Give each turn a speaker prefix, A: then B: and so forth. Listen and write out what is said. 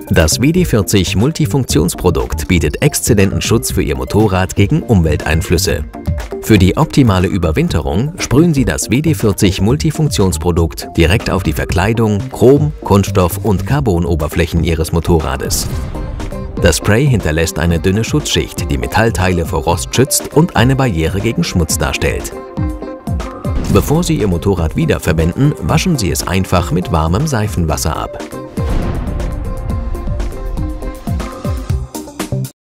A: Das WD-40 Multifunktionsprodukt bietet exzellenten Schutz für Ihr Motorrad gegen Umwelteinflüsse. Für die optimale Überwinterung sprühen Sie das WD-40 Multifunktionsprodukt direkt auf die Verkleidung, Chrom-, Kunststoff- und Carbonoberflächen Ihres Motorrades. Das Spray hinterlässt eine dünne Schutzschicht, die Metallteile vor Rost schützt und eine Barriere gegen Schmutz darstellt. Bevor Sie Ihr Motorrad wiederverwenden, waschen Sie es einfach mit warmem Seifenwasser ab.